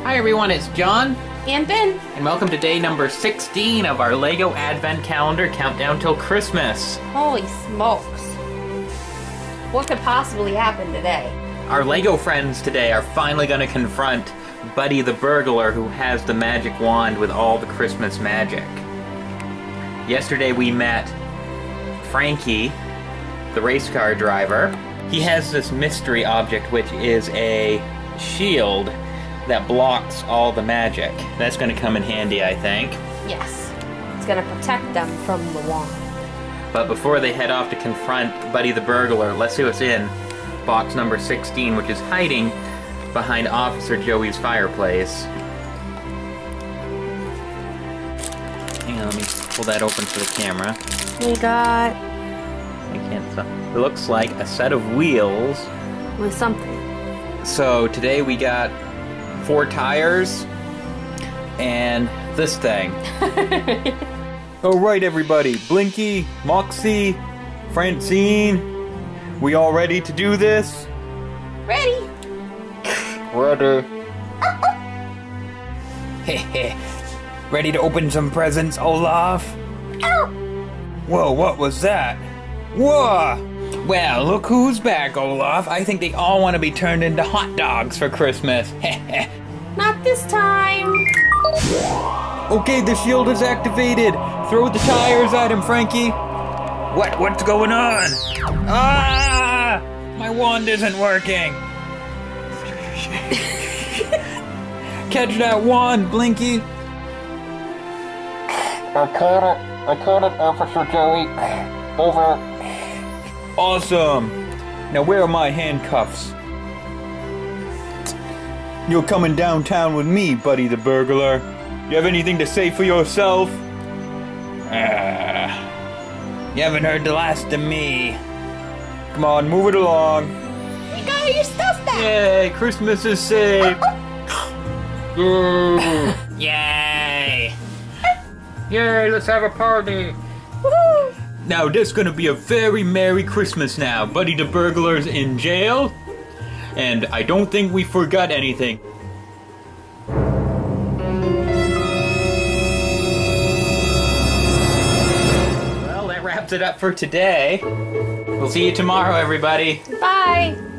Hi everyone, it's John. And Ben. And welcome to day number 16 of our LEGO Advent Calendar Countdown Till Christmas. Holy smokes. What could possibly happen today? Our LEGO friends today are finally going to confront Buddy the burglar who has the magic wand with all the Christmas magic. Yesterday we met Frankie, the race car driver. He has this mystery object which is a shield that blocks all the magic. That's going to come in handy, I think. Yes. It's going to protect them from the wand. But before they head off to confront Buddy the burglar, let's see what's in box number 16, which is hiding behind Officer Joey's fireplace. Hang on, let me pull that open for the camera. We got... I can't tell. It looks like a set of wheels. with something. So today we got 4 tires and this thing. Alright everybody, Blinky, Moxie, Francine, we all ready to do this? Ready? Ready. Ready to open some presents, Olaf? Whoa, what was that? Whoa! Well, look who's back, Olaf. I think they all want to be turned into hot dogs for Christmas. Not this time. Okay, the shield is activated. Throw the tires at him, Frankie. What's going on? Ah! My wand isn't working. Catch that wand, Blinky. I caught it, Officer Joey. Over. Awesome. Now where are my handcuffs? You're coming downtown with me, Buddy the burglar. You have anything to say for yourself? You haven't heard the last of me. Come on, move it along. You got all your stuff back. Yay, Christmas is safe. Yay. Yay, let's have a party. Woohoo! Now, this is gonna be a very Merry Christmas now. Buddy the burglar's in jail, and I don't think we forgot anything. Well, that wraps it up for today. We'll see you tomorrow, everybody. Bye.